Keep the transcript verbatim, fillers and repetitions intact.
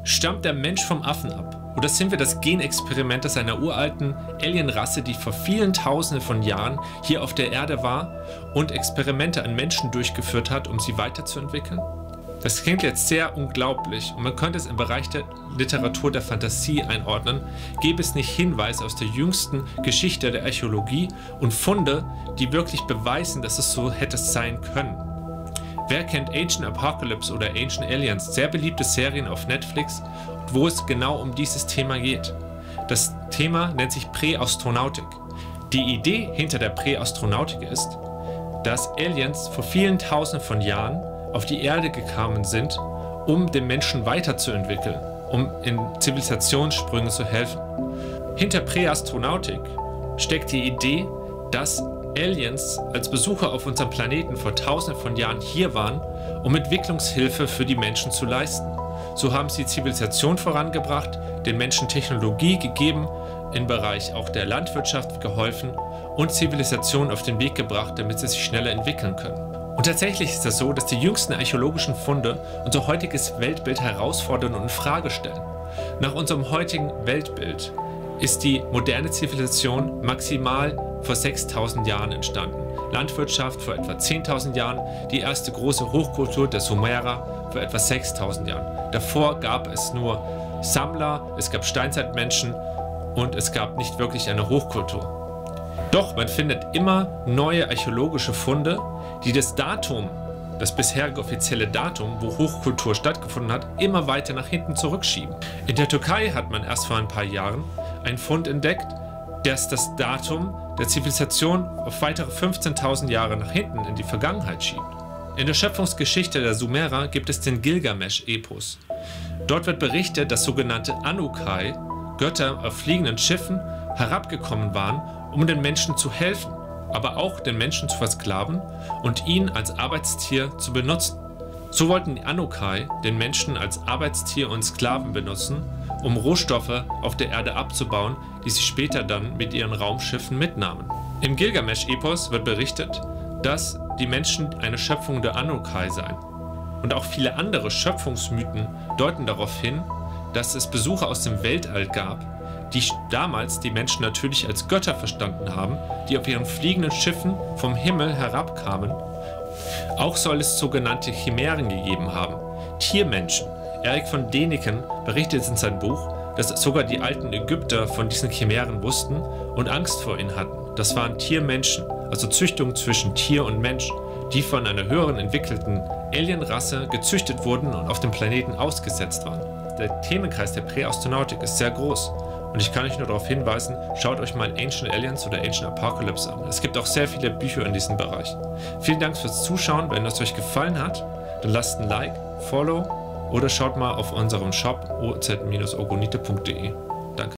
Stammt der Mensch vom Affen ab? Oder sind wir das Genexperiment aus einer uralten Alienrasse, die vor vielen Tausenden von Jahren hier auf der Erde war und Experimente an Menschen durchgeführt hat, um sie weiterzuentwickeln? Das klingt jetzt sehr unglaublich und man könnte es im Bereich der Literatur der Fantasie einordnen, gäbe es nicht Hinweise aus der jüngsten Geschichte der Archäologie und Funde, die wirklich beweisen, dass es so hätte sein können. Wer kennt Ancient Apocalypse oder Ancient Aliens, sehr beliebte Serien auf Netflix, wo es genau um dieses Thema geht. Das Thema nennt sich Präastronautik. Die Idee hinter der Präastronautik ist, dass Aliens vor vielen Tausenden von Jahren auf die Erde gekommen sind, um den Menschen weiterzuentwickeln, um in Zivilisationssprüngen zu helfen. Hinter Präastronautik steckt die Idee, dass Aliens als Besucher auf unserem Planeten vor Tausenden von Jahren hier waren, um Entwicklungshilfe für die Menschen zu leisten. So haben sie Zivilisation vorangebracht, den Menschen Technologie gegeben, im Bereich auch der Landwirtschaft geholfen und Zivilisation auf den Weg gebracht, damit sie sich schneller entwickeln können. Und tatsächlich ist es so, dass die jüngsten archäologischen Funde unser heutiges Weltbild herausfordern und in Frage stellen. Nach unserem heutigen Weltbild ist die moderne Zivilisation maximal vor sechstausend Jahren entstanden. Landwirtschaft vor etwa zehntausend Jahren, die erste große Hochkultur der Sumerer vor etwa sechstausend Jahren. Davor gab es nur Sammler, es gab Steinzeitmenschen und es gab nicht wirklich eine Hochkultur. Doch man findet immer neue archäologische Funde, die das Datum, das bisherige offizielle Datum, wo Hochkultur stattgefunden hat, immer weiter nach hinten zurückschieben. In der Türkei hat man erst vor ein paar Jahren einen Fund entdeckt, das das Datum der Zivilisation auf weitere fünfzehntausend Jahre nach hinten in die Vergangenheit schiebt. In der Schöpfungsgeschichte der Sumerer gibt es den Gilgamesch-Epos. Dort wird berichtet, dass sogenannte Anukai, Götter auf fliegenden Schiffen, herabgekommen waren, um den Menschen zu helfen, aber auch den Menschen zu versklaven und ihn als Arbeitstier zu benutzen. So wollten die Anukai den Menschen als Arbeitstier und Sklaven benutzen, um Rohstoffe auf der Erde abzubauen, die sie später dann mit ihren Raumschiffen mitnahmen. Im Gilgamesch-Epos wird berichtet, dass die Menschen eine Schöpfung der Anukai seien. Und auch viele andere Schöpfungsmythen deuten darauf hin, dass es Besucher aus dem Weltall gab, die damals die Menschen natürlich als Götter verstanden haben, die auf ihren fliegenden Schiffen vom Himmel herabkamen. Auch soll es sogenannte Chimären gegeben haben, Tiermenschen. Erik von Däniken berichtet in seinem Buch, dass sogar die alten Ägypter von diesen Chimären wussten und Angst vor ihnen hatten. Das waren Tiermenschen, also Züchtung zwischen Tier und Mensch, die von einer höheren entwickelten Alienrasse gezüchtet wurden und auf dem Planeten ausgesetzt waren. Der Themenkreis der Präastronautik ist sehr groß. Und ich kann euch nur darauf hinweisen, schaut euch mal Ancient Aliens oder Ancient Apocalypse an. Es gibt auch sehr viele Bücher in diesem Bereich. Vielen Dank fürs Zuschauen. Wenn es euch gefallen hat, dann lasst ein Like, Follow oder schaut mal auf unserem Shop o z Bindestrich ogonite punkt de.